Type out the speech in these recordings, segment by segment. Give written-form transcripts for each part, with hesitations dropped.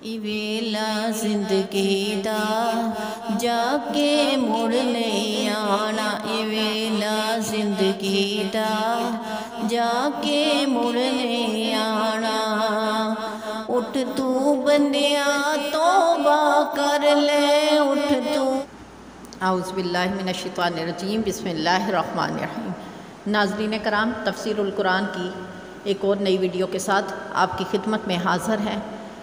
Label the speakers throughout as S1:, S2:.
S1: ویلا زندگی دا جا کے مڑ نہیں آنا، ویلا زندگی دا جا کے مڑ نہیں آنا۔ اٹھ تو بندیا توبہ کر لے، اٹھ تو۔ اعوذ باللہ من الشیطان الرجیم، بسم اللہ الرحمن الرحیم۔ ناظرین کرام، تفسیر القرآن کی ایک اور نئی ویڈیو کے ساتھ آپ کی خدمت میں حاضر ہیں۔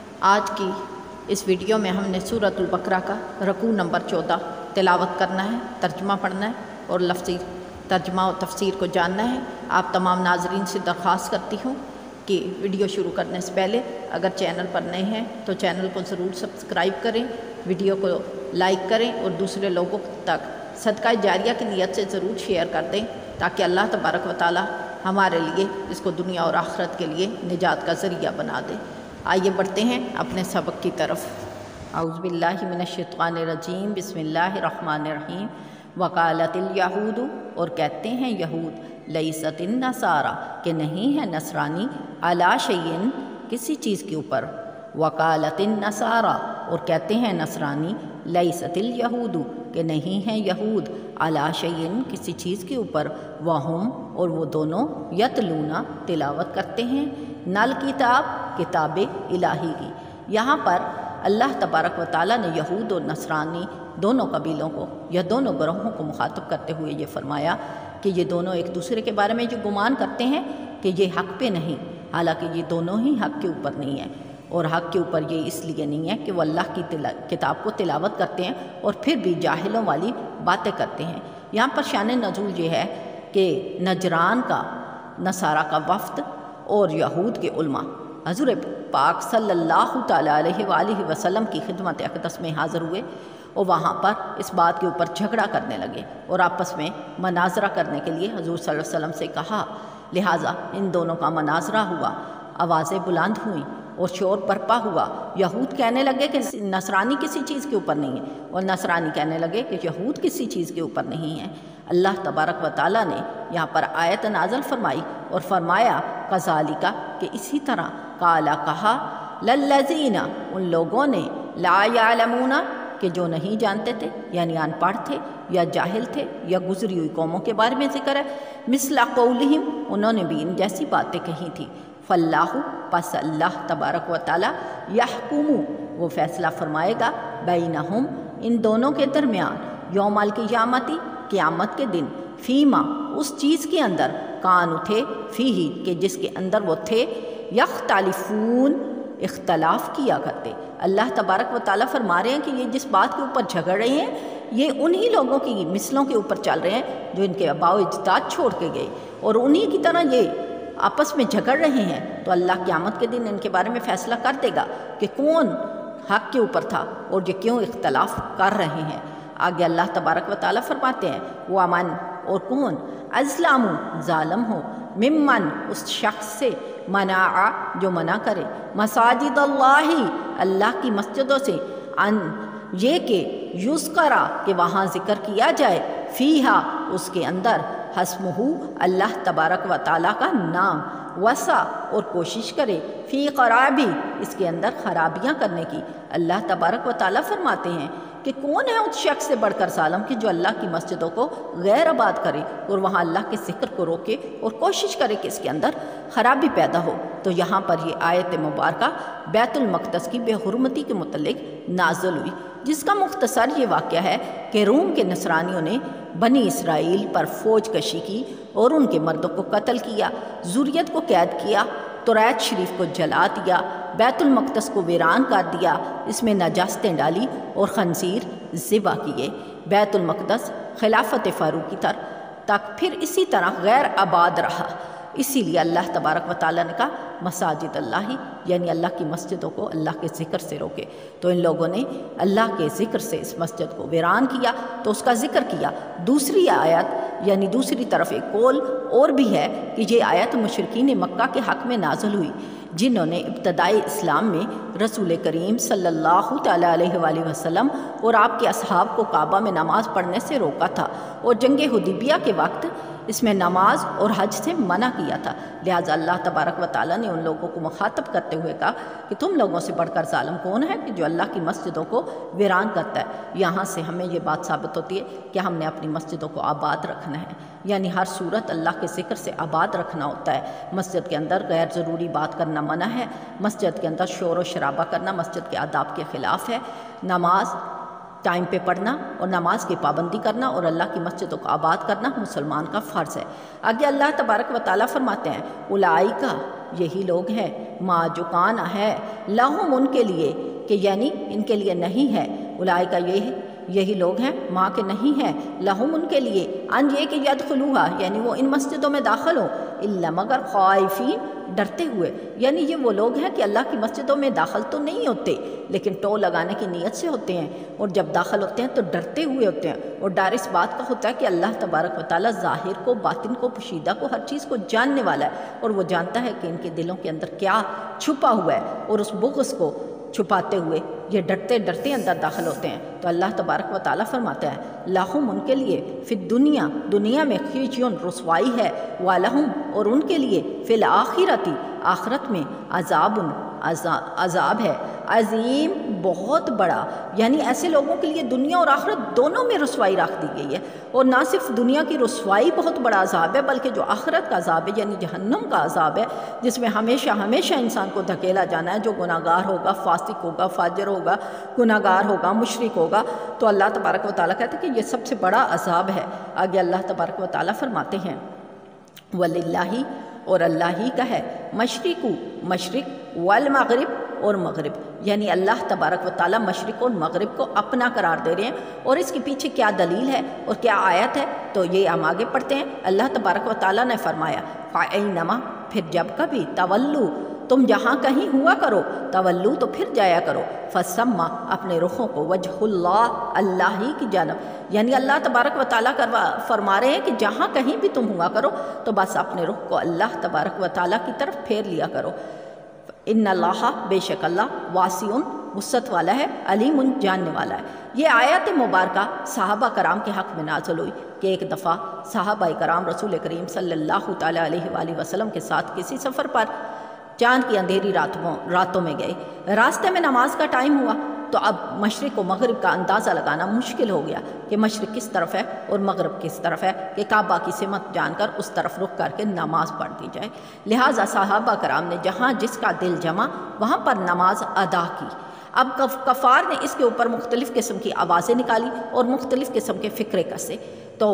S1: آج کی اس ویڈیو میں ہم نے سورۃ البقرہ کا رکوع نمبر 14 تلاوت کرنا ہے، ترجمہ پڑھنا ہے اور لفظی ترجمہ و تفسیر کو جاننا ہے۔ آپ تمام ناظرین سے درخواست کرتی ہوں کہ ویڈیو شروع کرنے سے پہلے اگر چینل پر نئے ہیں تو چینل کو ضرور سبسکرائب کریں، ویڈیو کو لائک کریں اور دوسرے لوگوں تک صدقہ جاریہ کی نیت سے ضرور شیئر کر دیں تاکہ اللہ تبارک و تعالی ہمارے لیے اس کو دنیا اور آخرت کے لیے نجات کا ذریعہ بنا دے۔ آئیے بڑھتے ہیں اپنے سبق کی طرف۔ اعوذ باللہ من الشیطان الرجیم، بسم اللہ الرحمن الرحیم۔ وقالت الیہود، اور کہتے ہیں یہود، لیست النصارى، کہ نہیں ہے نصرانی، علی شیء، کسی چیز کے اوپر۔ وقالت النصارى، اور کہتے ہیں نصرانی، لیست الیہود، کہ نہیں ہے یہود، علی شیء، کسی چیز کے اوپر، وہم، اور وہ دونوں، یتلون، تلاوت کرتے ہیں، نل کتاب، کتاب الہی کی۔ یہاں پر اللہ تبارک و تعالیٰ نے یہود اور نصرانی دونوں قبیلوں کو یا دونوں گروہوں کو مخاطب کرتے ہوئے یہ فرمایا کہ یہ دونوں ایک دوسرے کے بارے میں جو گمان کرتے ہیں کہ یہ حق پہ نہیں، حالانکہ یہ دونوں ہی حق کے اوپر نہیں ہیں، اور حق کے اوپر یہ اس لیے نہیں ہے کہ وہ اللہ کی کتاب کو تلاوت کرتے ہیں اور پھر بھی جاہلوں والی باتیں کرتے ہیں۔ یہاں پر شان نزول یہ ہے کہ نجران کا نصارہ کا وفد اور یہود کے علماء حضور پاک صلی اللہ تعالیٰ علیہ وآلہ وسلم کی خدمت اقدس میں حاضر ہوئے اور وہاں پر اس بات کے اوپر جھگڑا کرنے لگے اور آپس میں مناظرہ کرنے کے لیے حضور صلی اللہ علیہ وسلم سے کہا۔ لہٰذا ان دونوں کا مناظرہ ہوا، آوازیں بلند ہوئیں اور شور برپا ہوا۔ یہود کہنے لگے کہ نصرانی کسی چیز کے اوپر نہیں ہے، اور نصرانی کہنے لگے کہ یہود کسی چیز کے اوپر نہیں ہے۔ اللہ تبارک و تعالیٰ نے یہاں پر آیت نازل فرمائی اور فرمایا کذالک، کہ اسی طرح، قالا کہا، للذین، ان لوگوں نے، لا یعلمون، کہ جو نہیں جانتے تھے، یعنی ان پڑھ تھے یا جاہل تھے یا گزری ہوئی قوموں کے بارے میں ذکر ہے، مثل قولہم، انہوں نے بھی ان جیسی باتیں کہی تھی۔ فاللہ، پس اللہ تبارک و تعالیٰ، یحکم، وہ فیصلہ فرمائے گا، بینہم، ان دونوں کے درمیان، یوم القیامت، قیامت کے دن، فیما، اس چیز کے اندر، کانو تھے، فیہی، کہ جس کے اندر وہ تھے، یختلفون، اختلاف کیا کرتے۔ اللہ تبارک و تعالیٰ فرما رہے ہیں کہ یہ جس بات کے اوپر جھگڑ رہے ہیں یہ انہی لوگوں کی مثلوں کے اوپر چل رہے ہیں جو ان کے آباء و اجداد چھوڑ کے گئے، اور انہی کی طرح یہ آپس میں جھگڑ رہے ہیں۔ تو اللہ قیامت کے دن ان کے بارے میں فیصلہ کر دے گا کہ کون حق کے اوپر تھا اور یہ کیوں اختلاف کر رہے ہیں۔ آگے اللہ تبارک و تعالیٰ فرماتے ہیں، وَمَنْ، اور کون، اظلم، ظالم ہو، ممن، اس شخص سے، منع، جو منع کرے، مساجد اللہ، اللہ کی مسجدوں سے، ان، یہ کہ یذکرا، کہ وہاں ذکر کیا جائے، فیہا، اس کے اندر، حسمہ، اللہ تبارک و تعالیٰ کا نام، وسع، اور کوشش کرے، فی خرابی، اس کے اندر خرابیاں کرنے کی۔ اللہ تبارک و تعالیٰ فرماتے ہیں کہ کون ہے اس شخص سے بڑھ کر ظالم کہ جو اللہ کی مسجدوں کو غیر آباد کرے اور وہاں اللہ کے ذکر کو روکے اور کوشش کرے کہ اس کے اندر خرابی پیدا ہو۔ تو یہاں پر یہ آیت مبارکہ بیت المقدس کی بے حرمتی کے متعلق نازل ہوئی، جس کا مختصر یہ واقعہ ہے کہ روم کے نصرانیوں نے بنی اسرائیل پر فوج کشی کی اور ان کے مردوں کو قتل کیا، ذریت کو قید کیا، توریت شریف کو جلا دیا، بیت المقدس کو ویران کر دیا، اس میں نجاستیں ڈالی اور خنزیر ذبح کیے۔ بیت المقدس خلافت فاروقی تک پھر اسی طرح غیر آباد رہا۔ اسی لیے اللہ تبارک و تعالیٰ نے کہا مساجد اللہ، یعنی اللہ کی مسجدوں کو اللہ کے ذکر سے روکے۔ تو ان لوگوں نے اللہ کے ذکر سے اس مسجد کو ویران کیا تو اس کا ذکر کیا۔ دوسری آیت، یعنی دوسری طرف ایک قول اور بھی ہے کہ یہ آیت مشرکین مکہ کے حق میں نازل ہوئی، جنہوں نے ابتدائی اسلام میں رسول کریم صلی اللہ تعالیٰ علیہ وآلہ وسلم اور آپ کے اصحاب کو کعبہ میں نماز پڑھنے سے روکا تھا، اور جنگ حدیبیہ کے وقت
S2: اس میں نماز اور حج سے منع کیا تھا۔ لہٰذا اللہ تبارک و تعالیٰ نے ان لوگوں کو مخاطب کرتے ہوئے کہا کہ تم لوگوں سے بڑھ کر ظالم کون ہے کہ جو اللہ کی مسجدوں کو ویران کرتا ہے۔ یہاں سے ہمیں یہ بات ثابت ہوتی ہے کہ ہم نے اپنی مسجدوں کو آباد رکھنا ہے، یعنی ہر صورت اللہ کے ذکر سے آباد رکھنا ہوتا ہے۔ مسجد کے اندر غیر ضروری بات کرنا منع ہے، مسجد کے اندر شور و شرابہ کرنا مسجد کے آداب کے خلاف ہے، نماز ٹائم پہ پڑھنا اور نماز کی پابندی کرنا اور اللہ کی مسجدوں کو آباد کرنا مسلمان کا فرض ہے۔ آگے اللہ تبارک و تعالیٰ فرماتے ہیں اولئک، یہی لوگ ہیں، ما جو کانا ہے، لہم ان کے لیے، کہ یعنی ان کے لیے نہیں ہے، اولئک یہی لوگ ہیں، ماں کے نہیں ہے، لہم ان کے لیے، ان یہ کہ یدخلوہا یعنی وہ ان مسجدوں میں داخل ہوں، الا مگر خائفین ڈرتے ہوئے، یعنی یہ وہ لوگ ہیں کہ اللہ کی مسجدوں میں داخل تو نہیں ہوتے لیکن ٹو لگانے کی نیت سے ہوتے ہیں، اور جب داخل ہوتے ہیں تو ڈرتے ہوئے ہوتے ہیں، اور ڈر اس بات کا ہوتا ہے کہ اللہ تبارک و تعالیٰ ظاہر کو، باطن کو، پوشیدہ کو، ہر چیز کو جاننے والا ہے، اور وہ جانتا ہے کہ ان کے دلوں کے اندر کیا چھپا ہوا ہے، اور اس بغض کو چھپاتے ہوئے یہ ڈرتے ڈرتے اندر داخل ہوتے ہیں۔ تو اللہ تبارک و تعالیٰ فرماتا ہے لہم ان کے لیے فی الدنیا، دنیا میں خزیٌ رسوائی ہے، ولہم اور ان کے لیے فی الآخرۃ آخرت میں عذاب ہے، عظیم بہت بڑا، یعنی ایسے لوگوں کے لیے دنیا اور آخرت دونوں میں رسوائی رکھ دی گئی ہے، اور نہ صرف دنیا کی رسوائی بہت بڑا عذاب ہے بلکہ جو آخرت کا عذاب ہے یعنی جہنم کا عذاب ہے، جس میں ہمیشہ ہمیشہ انسان کو دھکیلا جانا ہے، جو گناہ گار ہوگا، فاسق ہوگا، فاجر ہوگا، گناہ گار ہوگا، مشرک ہوگا، تو اللہ تبارک و تعالیٰ کہتے ہیں کہ یہ سب سے بڑا عذاب ہے۔ آگے اللہ تبارک و تعالیٰ فرماتے ہیں وَلِلَّهِ اور اللہ ہی کا ہے، مشرق والمغرب اور مغرب، یعنی اللہ تبارک و تعالیٰ مشرق اور مغرب کو اپنا قرار دے رہے ہیں، اور اس کے پیچھے کیا دلیل ہے اور کیا آیت ہے تو یہ ہم آگے پڑھتے ہیں۔ اللہ تبارک و تعالیٰ نے فرمایا فَأَيْنَمَا پھر جب کبھی تولو تم جہاں کہیں ہوا کرو، تولو تو پھر جایا کرو، فَسَمَّا اپنے رخوں کو وجہ اللہ ہی کی جانب، یعنی اللہ تبارک و تعالیٰ فرما رہے ہیں کہ جہاں کہیں بھی تم ہوا کرو تو بس اپنے رخ کو اللہ تبارک و تعالیٰ کی طرف پھیر لیا کرو۔ ان اللہ بے شک اللہ واسع وسعت والا ہے، علیم جاننے والا ہے۔ یہ آیت مبارکہ صحابہ کرام کے حق میں نازل ہوئی کہ ایک دفعہ صحابہ کرام رسول کریم صلی اللہ تعالیٰ علیہ وآلہ وسلم کے ساتھ کسی سفر پر چاند کی اندھیری راتوں میں گئے، راستے میں نماز کا ٹائم ہوا تو اب مشرق و مغرب کا اندازہ لگانا مشکل ہو گیا کہ مشرق کس طرف ہے اور مغرب کس طرف ہے، کہ کعبہ کی سمت جان کر اس طرف رخ کر کے نماز پڑھ دی جائے۔ لہٰذا صحابہ کرام نے جہاں جس کا دل جمع وہاں پر نماز ادا کی۔ اب کفار نے اس کے اوپر مختلف قسم کی آوازیں نکالی اور مختلف قسم کے فکرے کسے، تو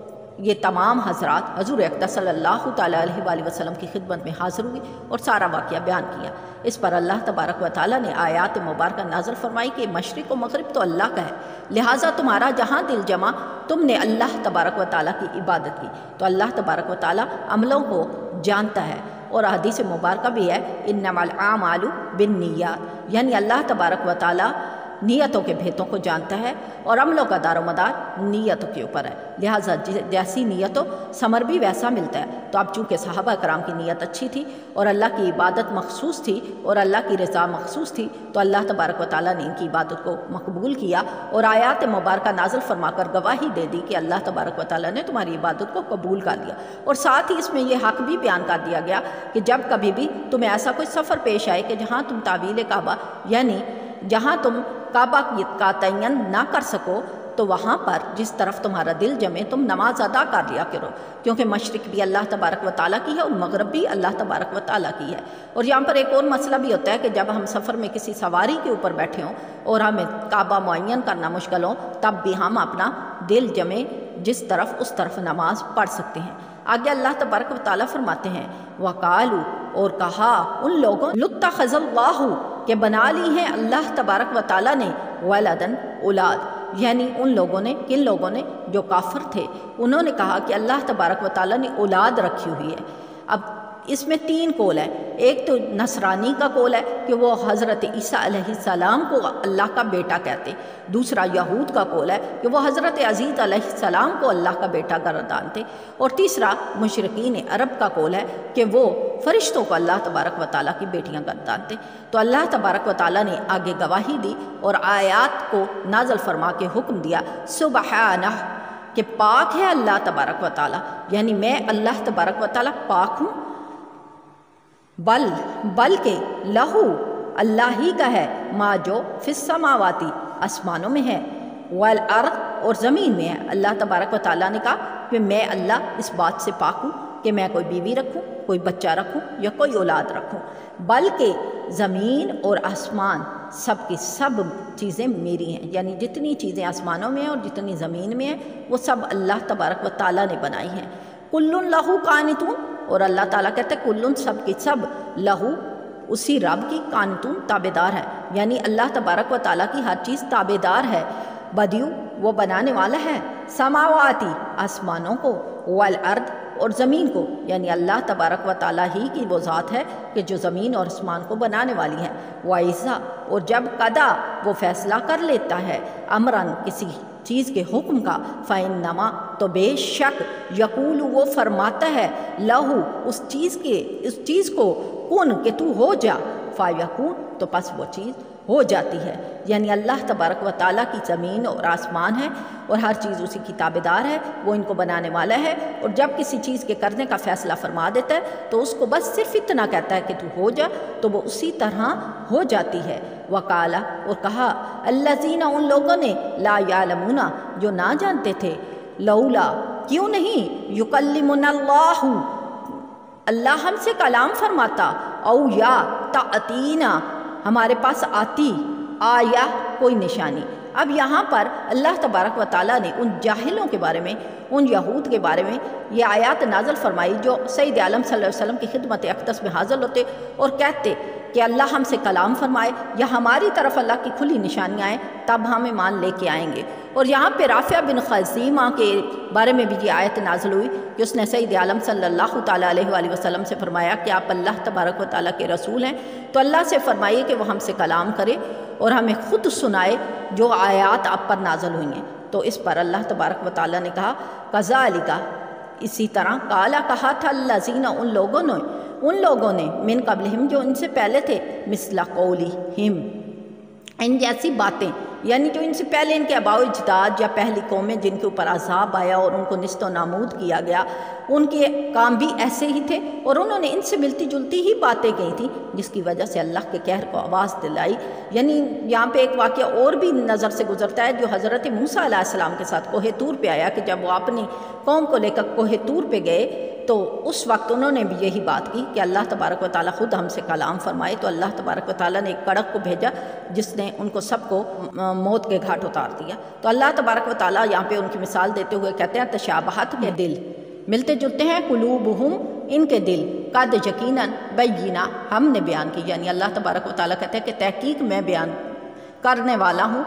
S2: یہ تمام حضرات حضور اقدس صلی اللہ تعالیٰ علیہ وآلہ وسلم کی خدمت میں حاضر ہوئی اور سارا واقعہ بیان کیا۔ اس پر اللہ تبارک و تعالیٰ نے آیات مبارکہ نازل فرمائی کہ مشرق و مغرب تو اللہ کا ہے، لہٰذا تمہارا جہاں دل جمع تم نے اللہ تبارک و تعالیٰ کی عبادت کی، تو اللہ تبارک و تعالیٰ عملوں کو جانتا ہے۔ اور حدیث مبارکہ بھی ہے انما الاعمال بالنیات، یعنی اللہ تبارک و تعالیٰ نیتوں کے بھیتوں کو جانتا ہے اور عملوں کا دار و مدار نیتوں کے اوپر ہے، لہٰذا جیسی نیتوں ثمر بھی ویسا ملتا ہے۔ تو اب چونکہ صحابہ کرام کی نیت اچھی تھی اور اللہ کی عبادت مخصوص تھی اور اللہ کی رضا مخصوص تھی، تو اللہ تبارک و تعالیٰ نے ان کی عبادت کو مقبول کیا اور آیات مبارکہ نازل فرما کر گواہی دے دی کہ اللہ تبارک و تعالیٰ نے تمہاری عبادت کو قبول کر لیا۔ اور ساتھ ہی اس میں یہ حق بھی بیان کر دیا گیا کہ جب کبھی بھی تمہیں ایسا کوئی سفر پیش آئے کہ جہاں تم تعویل کعبہ یعنی جہاں تم کعبہ کا تعین نہ کر سکو، تو وہاں پر جس طرف تمہارا دل جمے تم نماز ادا کر لیا کرو، کیونکہ مشرق بھی اللہ تبارک و تعالیٰ کی ہے اور مغرب بھی اللہ تبارک و تعالیٰ کی ہے۔ اور یہاں پر ایک اور مسئلہ بھی ہوتا ہے کہ جب ہم سفر میں کسی سواری کے اوپر بیٹھے ہوں اور ہمیں کعبہ معین کرنا مشکل ہو، تب بھی ہم اپنا دل جمے جس طرف اس طرف نماز پڑھ سکتے ہیں۔ آگے اللہ تبارک و تعالیٰ فرماتے ہیں وَقَالُوا اور کہا ان لوگوں لَاتَّخَذَ اللَّهُ کہ بنا لی ہیں اللہ تبارک و تعالیٰ نے وَلَدًا اولاد، یعنی ان لوگوں نے، کن لوگوں نے؟ جو کافر تھے، انہوں نے کہا کہ اللہ تبارک و تعالیٰ نے اولاد رکھی ہوئی ہے۔ اب اس میں تین قول ہے، ایک تو نصرانی کا قول ہے کہ وہ حضرت عیسیٰ علیہ السلام کو اللہ کا بیٹا کہتے، دوسرا یہود کا قول ہے کہ وہ حضرت عزیز علیہ السلام کو اللہ کا بیٹا گردانتے، اور تیسرا مشرقین عرب کا قول ہے کہ وہ فرشتوں کو اللہ تبارک و تعالیٰ کی بیٹیاں گردانتے۔ تو اللہ تبارک و تعالیٰ نے آگے گواہی دی اور آیات کو نازل فرما کے حکم دیا سبحانہ کہ پاک ہے اللہ تبارک و تعالیٰ، یعنی میں اللہ تبارک و تعالیٰ پاک ہوں، بلکہ لہو اللہ ہی کا ہے ما جو فی السماواتی آسمانوں میں ہے، والارض اور زمین میں ہے۔ اللہ تبارک و تعالیٰ نے کہا کہ میں اللہ اس بات سے پاک ہوں کہ میں کوئی بیوی رکھوں، کوئی بچہ رکھوں یا کوئی اولاد رکھوں، بلکہ زمین اور آسمان سب کی سب چیزیں میری ہیں، یعنی جتنی چیزیں آسمانوں میں ہیں اور جتنی زمین میں ہیں وہ سب اللہ تبارک و تعالیٰ نے بنائی ہیں۔ کل لہو قانتون، اور اللہ تعالیٰ کہتا ہے کل سب کی سب لہو اسی رب کی قانتون تابع دار ہے، یعنی اللہ تبارک و تعالیٰ کی ہر چیز تابع دار ہے۔ بدیو وہ بنانے والا ہے، سماواتی آسمانوں کو، والارض اور زمین کو، یعنی اللہ تبارک و تعالیٰ ہی کی وہ ذات ہے کہ جو زمین اور آسمان کو بنانے والی ہے۔ وَإِذَا، اور جب قضا وہ فیصلہ کر لیتا ہے، امراً کسی چیز کے حکم کا، فَإِنَّمَا تو بے شک، یقول وہ فرماتا ہے، لہو اس چیز کو، کن کہ تو ہو جا، فَيَكُونُ تو پس وہ چیز ہو جاتی ہے۔ یعنی اللہ تبارک و تعالیٰ کی زمین اور آسمان ہے اور ہر چیز اسی کی تابع دار ہے، وہ ان کو بنانے والا ہے، اور جب کسی چیز کے کرنے کا فیصلہ فرما دیتا ہے تو اس کو بس صرف اتنا کہتا ہے کہ تو ہو جا، تو وہ اسی طرح ہو جاتی ہے۔ وقال، اور کہا، الذین ان لوگوں نے، لا یعلمون جو نہ جانتے تھے، لولا کیوں نہیں، یکلمنا اللہ اللہ ہم سے کلام فرماتا، او یا تأتینا ہمارے پاس آتی، آیا کوئی نشانی۔ اب یہاں پر اللہ تبارک و تعالیٰ نے ان جاہلوں کے بارے میں، ان یہود کے بارے میں یہ آیات نازل فرمائی جو سید عالم صلی اللہ علیہ وسلم کی خدمت اقدس میں حاضر ہوتے اور کہتے کہ اللہ ہم سے کلام فرمائے یا ہماری طرف اللہ کی کھلی نشانیاں آئیں تب ہم ایمان لے کے آئیں گے۔ اور یہاں پہ رافع بن خزیمہ کے بارے میں بھی یہ آیت نازل ہوئی کہ اس نے سید عالم صلی اللہ تعالیٰ علیہ وآلہ وسلم سے فرمایا کہ آپ اللہ تبارک و تعالیٰ کے رسول ہیں، تو اللہ سے فرمائیے کہ وہ ہم سے کلام کرے اور ہمیں خود سنائے جو آیات آپ پر نازل ہوئی ہیں۔ تو اس پر اللہ تبارک و تعالیٰ نے کہا، کذالک اسی طرح، کالا کہا تھا، الذین ان لوگوں نے، من قبلہم جو ان سے پہلے تھے، مثل قولہم ان جیسی باتیں، یعنی جو ان سے پہلے ان کے آباء و اجداد یا پہلی قومیں جن کے اوپر عذاب آیا اور ان کو نیست و نابود کیا گیا، ان کے کام بھی ایسے ہی تھے اور انہوں نے ان سے ملتی جلتی ہی باتیں کہی تھیں جس کی وجہ سے اللہ کے قہر کو آواز دلائی۔ یعنی یہاں پہ ایک واقعہ اور بھی نظر سے گزرتا ہے جو حضرت موسیٰ علیہ السلام کے ساتھ کوہ طور پہ آیا کہ جب وہ اپنی قوم کو لے کر کوہ طور پہ گئے تو اس وقت انہوں نے بھی یہی بات کی کہ اللہ تبارک و تعالیٰ خود ہم سے کلام فرمائے، تو اللہ تبارک و تعالیٰ نے ایک کڑک کو بھیجا جس نے ان کو سب کو موت کے گھاٹ اتار دیا۔ تو اللہ تبارک و تعالیٰ یہاں پہ ان کی مثال دیتے ہوئے کہتے ہیں، تشابہت کے دل ملتے جلتے ہیں، قلوبہم ان کے دل، قد یقیناً بینہ ہم نے بیان کی، یعنی اللہ تبارک و تعالیٰ کہتے ہیں کہ تحقیق میں بیان کرنے والا ہوں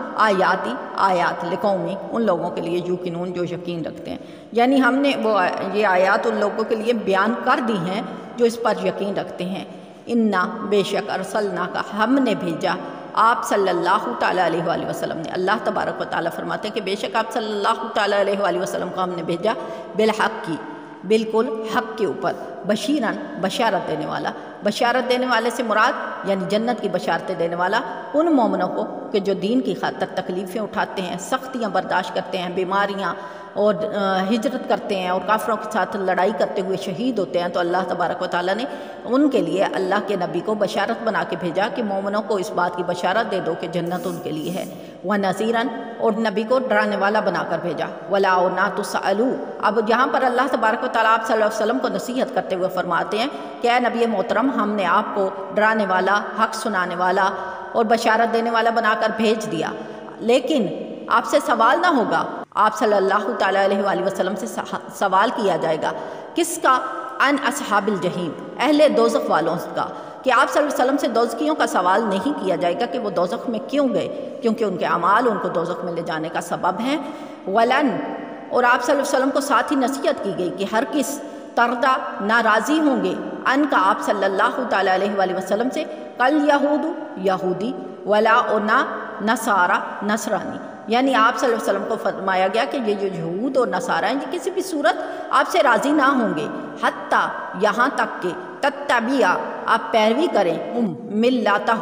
S2: آیات لقومی ان لوگوں کے لیے یوقنون جو یقین رکھتے ہیں، یعنی ہم نے وہ یہ آیات ان لوگوں کے لیے بیان کر دی ہیں جو اس پر یقین رکھتے ہیں۔ انا بے شک ارسلنا کا ہم نے بھیجا آپ صلی اللہ تعالیٰ علیہ وآلہ وسلم نے، اللہ تبارک و تعالیٰ فرماتے ہیں کہ بے شک آپ صلی اللہ تعالیٰ علیہ وآلہ وسلم کو ہم نے بھیجا بالحق کی، بالکل حق کے اوپر، بشیراً بشارت دینے والا، بشارت دینے والے سے مراد یعنی جنت کی بشارتیں دینے والا ان مومنوں کو کہ جو دین کی خاطر تکلیفیں اٹھاتے ہیں، سختیاں برداشت کرتے ہیں، بیماریاں اور ہجرت کرتے ہیں اور کافروں کے ساتھ لڑائی کرتے ہوئے شہید ہوتے ہیں، تو اللہ تبارک و تعالیٰ نے ان کے لیے اللہ کے نبی کو بشارت بنا کے بھیجا کہ مومنوں کو اس بات کی بشارت دے دو کہ جنت ان کے لیے ہے۔ وَنَذِيرًا اور نبی کو ڈرانے والا بنا کر بھیجا۔ وَلَا وَنَا تُسْأَلُوا اب یہاں پر اللہ تبارک و تعالیٰ آپ صلی اللہ علیہ وسلم کو نصیحت کرتے ہوئے فرماتے ہیں کہ اے نبی محترم، ہم نے آپ کو ڈرانے والا، حق سنانے والا اور بشارت دینے والا بنا کر بھیج دیا، لیکن آپ سے سوال نہ ہوگا، آپ صلی اللہ تعالیٰ علیہ وآلہ وسلم سے سوال کیا جائے گا، کس کا؟ ان اصحاب الجحیم اہل دوزخ والوں کا، کہ آپ صلی اللہ علیہ وسلم سے دوزخیوں کا سوال نہیں کیا جائے گا کہ وہ دوزخ میں کیوں گئے، کیونکہ ان کے اعمال ان کو دوزخ میں لے جانے کا سبب ہیں۔ ولن اور آپ صلی اللہ علیہ وسلم کو ساتھ ہی نصیحت کی گئی کہ ہر کس تردہ ناراضی ہوں گے ان کا آپ صلی اللہ تعالیٰ علیہ وآلہ وسلم سے، کل یہودی ولا اور نہ نصارہ نصرانی، یعنی آپ صلی اللہ علیہ وسلم کو فرمایا گیا کہ یہ جو یہود اور نصارہ ہیں یہ کسی بھی صورت آپ سے راضی نہ ہوں گے، حتیٰ یہاں تک کہ تتبعوا آپ پیروی کریں، ملتہ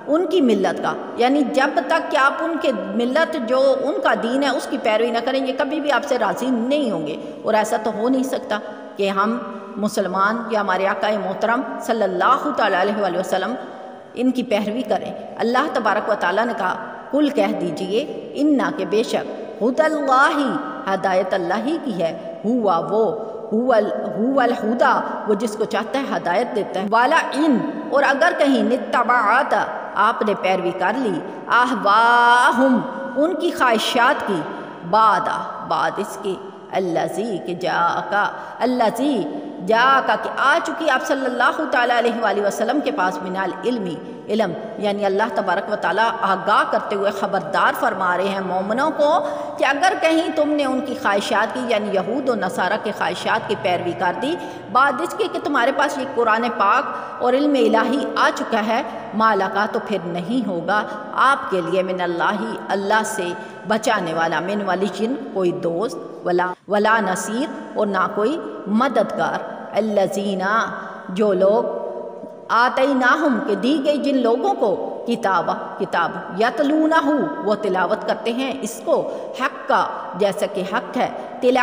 S2: ان کی ملت کا، یعنی جب تک کہ آپ ان کے ملت جو ان کا دین ہے اس کی پیروی نہ کریں، یہ کبھی بھی آپ سے راضی نہیں ہوں گے۔ اور ایسا تو ہو نہیں سکتا کہ ہم مسلمان یا ہمارے آقا محترم صلی اللہ تعالیٰ علیہ وآلہ وسلم ان کی پیروی کریں۔ اللہ تبارک و تعالیٰ نے کہا قل کہہ دیجئے انا کہ بے شک ہدی اللہ ہدایت اللہ ہی کی ہے، ہوا وہ ہوا الہدا وہ جس کو چاہتا ہے ہدایت دیتا ہے، والا ان اور اگر کہیں نتبعات آپ نے پیروی کر لی، اہواہم ان کی خواہشات کی، بعد اس کے الذی کہ الذی جاءک کہ آ چکی آپ صلی اللہ تعالیٰ علیہ وآلہ وسلم کے پاس من العلم علم، یعنی اللہ تبارک و تعالیٰ آگاہ کرتے ہوئے خبردار فرما رہے ہیں مومنوں کو کہ اگر کہیں تم نے ان کی خواہشات کی، یعنی یہود و نصارہ کے خواہشات کی پیروی کر دی، بعد اس کے کہ تمہارے پاس یہ قرآن پاک اور علم الہی آ چکا ہے، مالکا تو پھر نہیں ہوگا آپ کے لیے من اللہ سے بچانے والا، من ولی کوئی دوست، ولا نصیر اور نہ کوئی مددگار، الذین جو لوگ آتیناہم کہ دی گئی جن لوگوں کو کتاب یتلونہ وہ تلاوت کرتے ہیں اس کو، حق کا جیسا کہ حق ہے،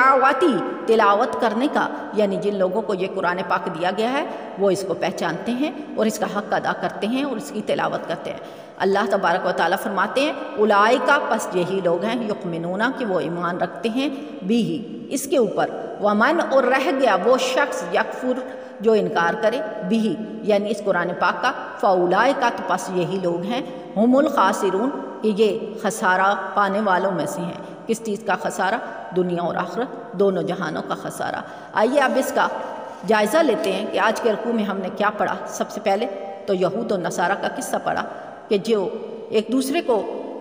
S2: تلاوت کرنے کا، یعنی جن لوگوں کو یہ قرآن پاک دیا گیا ہے وہ اس کو پہچانتے ہیں اور اس کا حق ادا کرتے ہیں اور اس کی تلاوت کرتے ہیں۔ اللہ تبارک و تعالیٰ فرماتے ہیں اولئک پس یہی لوگ ہیں یؤمنون کہ وہ ایمان رکھتے ہیں بھی اس کے اوپر، ومن اور رہ گیا وہ شخص یکفر جو انکار کرے بھی یعنی اس قرآن پاک کا، فاولئک تو پس یہی لوگ ہیں ہم الخاسرون کہ یہ خسارہ پانے والوں میں سے ہیں۔ کس چیز کا خسارہ؟ دنیا اور آخرت دونوں جہانوں کا خسارہ۔ آئیے اب اس کا جائزہ لیتے ہیں کہ آج کے رکوع میں ہم نے کیا پڑھا۔ سب سے پہلے تو یہود و نصارہ کا قصہ پڑھا کہ جو ایک دوسرے کو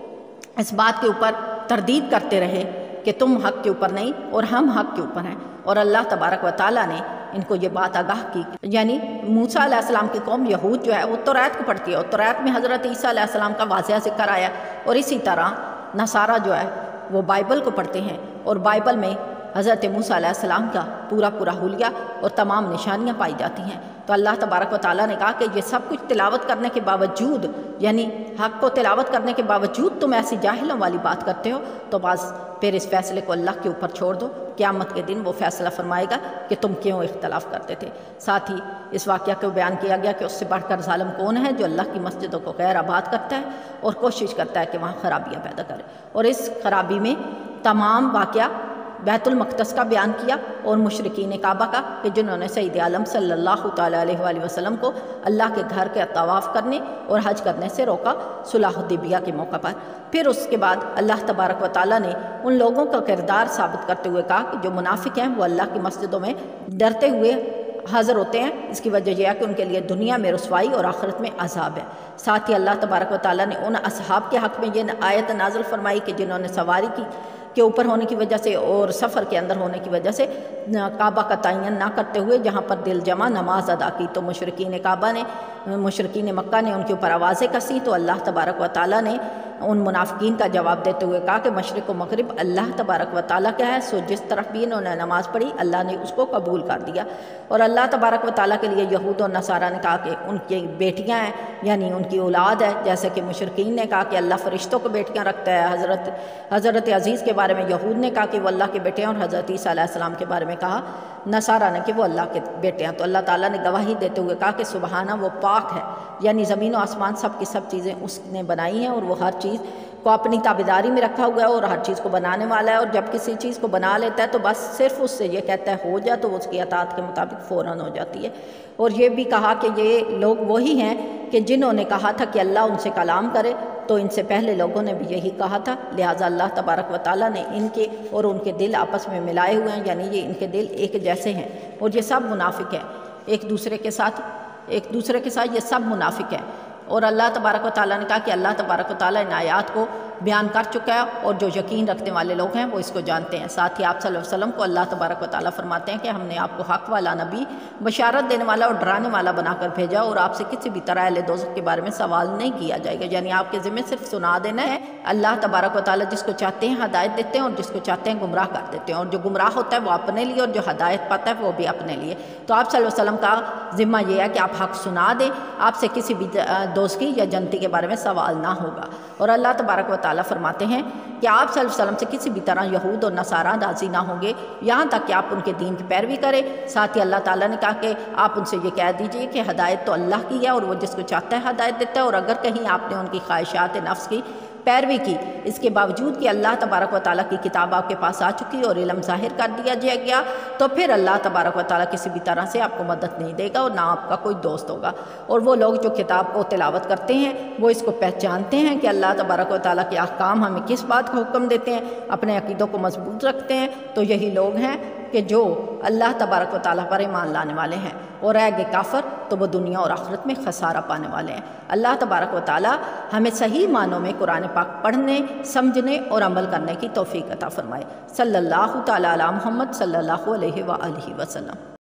S2: اس بات کے اوپر تردید کرتے رہے کہ تم حق کے اوپر نہیں اور ہم حق کے اوپر ہیں، اور اللہ تبارک و تعالیٰ نے ان کو یہ بات آگاہ کی، یعنی موسیٰ علیہ السلام کی قوم یہود جو ہے وہ توریت کو پڑھتی ہے اور توریت میں حضرت عیسیٰ علیہ السلام کا واضح ذکر آیا، اور اسی طرح نصارہ جو ہے وہ بائبل کو پڑھتے ہیں اور بائبل میں حضرت موسیٰ علیہ السلام کا پورا حلیہ اور تمام نشانیاں پائی جاتی ہیں۔ تو اللہ تبارک و تعالیٰ نے کہا کہ یہ سب کچھ تلاوت کرنے کے باوجود، یعنی حق کو تلاوت کرنے کے باوجود تم ایسی جاہلوں والی بات کرتے ہو، تو بس پھر اس فیصلے کو اللہ کے اوپر چھوڑ دو، قیامت کے دن وہ فیصلہ فرمائے گا کہ تم کیوں اختلاف کرتے تھے۔ ساتھ ہی اس واقعہ کو بیان کیا گیا کہ اس سے بڑھ کر ظالم کون ہے جو اللہ کی مسجدوں کو غیر آباد کرتا ہے اور کوشش کرتا ہے کہ وہاں خرابیاں پیدا کرے، اور اس خرابی میں تمام واقعہ بیت المقدس کا بیان کیا اور مشرکین کعبہ کا کہ جنہوں نے سید عالم صلی اللہ تعالیٰ علیہ وآلہ وسلم کو اللہ کے گھر کے طواف کرنے اور حج کرنے سے روکا صلح حدیبیہ کے موقع پر۔ پھر اس کے بعد اللہ تبارک و تعالیٰ نے ان لوگوں کا کردار ثابت کرتے ہوئے کہا کہ جو منافق ہیں وہ اللہ کی مسجدوں میں ڈرتے ہوئے حاضر ہوتے ہیں، اس کی وجہ یہ ہے کہ ان کے لیے دنیا میں رسوائی اور آخرت میں عذاب ہے۔ ساتھ ہی اللہ تبارک و تعالیٰ نے ان اصحاب کے حق میں یہ آیت نازل فرمائی کہ جنہوں نے سواری کے اوپر ہونے کی وجہ سے اور سفر کے اندر ہونے کی وجہ سے کعبہ کا تعین نہ کرتے ہوئے جہاں پر دل جمع نماز ادا کی، تو مشرکین مکہ نے ان کے اوپر آوازیں کسی، تو اللہ تبارک و تعالیٰ نے ان منافقین کا جواب دیتے ہوئے کہا کہ مشرق و مغرب اللہ تبارک و تعالیٰ کا ہے، سو جس طرف بھی انہوں نے نماز پڑھی اللہ نے اس کو قبول کر دیا۔ اور اللہ تبارک و تعالیٰ کے لیے یہود و نصارہ نے کہا کہ ان کی بیٹیاں ہیں، یعنی ان کی اولاد ہے، جیسے کہ مشرکین نے کہا کہ اللہ فرشتوں کو بیٹیاں رکھتا ہے، حضرت عزیز کے بارے میں یہود نے کہا کہ وہ اللہ کے بیٹے ہیں، اور حضرت عیسیٰ علیہ السلام کے بارے میں کہا نصارہ نے کہ وہ اللہ کے بیٹے ہیں۔ تو اللہ تعالیٰ نے گواہی دیتے ہوئے کہا کہ سبحانہ وہ پاک ہے، یعنی زمین و آسمان سب کی سب چیزیں اس نے بنائی ہیں اور وہ ہر چیز کو اپنی تابعداری میں رکھا ہوا ہے اور ہر چیز کو بنانے والا ہے، اور جب کسی چیز کو بنا لیتا ہے تو بس صرف اس سے یہ کہتا ہے ہو جا، تو اس کی اطاعت کے مطابق فوراً ہو جاتی ہے۔ اور یہ بھی کہا کہ یہ لوگ وہی ہیں کہ جنہوں نے کہا تھا کہ اللہ ان سے کلام کرے، تو ان سے پہلے لوگوں نے بھی یہی کہا تھا، لہٰذا اللہ تبارک و تعالیٰ نے ان کے اور ان کے دل آپس میں ملائے ہوئے ہیں، یعنی یہ ان کے دل ایک جیسے ہیں، اور یہ سب منافق ہیں ایک دوسرے کے ساتھ یہ سب منافق ہیں۔ اور اللہ تبارک و تعالیٰ نے کہا کہ اللہ تبارک و تعالیٰ ان آیات کو بیان کر چکا ہے، اور جو یقین رکھنے والے لوگ ہیں وہ اس کو جانتے ہیں۔ ساتھ ہی آپ صلی اللہ علیہ وسلم کو اللہ تبارک و تعالیٰ فرماتے ہیں کہ ہم نے آپ کو حق والا نبی، بشارت دینے والا اور ڈرانے والا بنا کر بھیجا، اور آپ سے کسی بھی طرح اہل دوزخ کے بارے میں سوال نہیں کیا جائے گا، یعنی آپ کے ذمہ صرف سنا دینا ہے۔ اللہ تبارک و تعالیٰ جس کو چاہتے ہیں ہدایت دیتے ہیں اور جس کو چاہتے ہیں گمراہ کر دیتے ہیں، اور جو گمراہ ہوتا ہے وہ اپنے لیے اور جو ہدایت پاتا ہے وہ بھی اپنے لیے۔ تو آپ صلی اللہ علیہ وسلم کا ذمہ یہ ہے کہ آپ حق سنا دیں، آپ سے کسی بھی دوزخی یا جنتی کے بارے میں سوال نہ ہوگا۔ اور اللہ تبارک و تعالیٰ فرماتے ہیں کہ آپ صلی اللہ علیہ وسلم سے کسی بھی طرح یہود اور نصارہ راضی نہ ہوں گے یہاں تک کہ آپ ان کے دین کی پیروی کریں۔ ساتھ ہی اللہ تعالیٰ نے کہا کہ آپ ان سے یہ کہہ دیجئے کہ ہدایت تو اللہ کی ہے اور وہ جس کو چاہتا ہے ہدایت دیتا ہے، اور اگر کہیں آپ نے ان کی خواہشات نفس کی پیروی کی، اس کے باوجود کہ اللہ تبارک و تعالیٰ کی کتاب آپ کے پاس آ چکی اور علم ظاہر کر دیا گیا، تو پھر اللہ تبارک و تعالیٰ کسی بھی طرح سے آپ کو مدد نہیں دے گا اور نہ آپ کا کوئی دوست ہوگا۔ اور وہ لوگ جو کتاب کو تلاوت کرتے ہیں وہ اس کو پہچانتے ہیں کہ اللہ تبارک و تعالیٰ کے احکام ہمیں کس بات کا حکم دیتے ہیں، اپنے عقیدوں کو مضبوط رکھتے ہیں، تو یہی لوگ ہیں کہ جو اللہ تبارک و تعالیٰ پر ایمان لانے والے ہیں، اور رہ گئے کافر تو وہ دنیا اور آخرت میں خسارہ پانے والے ہیں۔ اللہ تبارک و تعالیٰ ہمیں صحیح معنوں میں قرآن پاک پڑھنے، سمجھنے اور عمل کرنے کی توفیق عطا فرمائے۔ صلی اللہ تعالیٰ علی محمد صلی اللہ علیہ وآلہ وسلم۔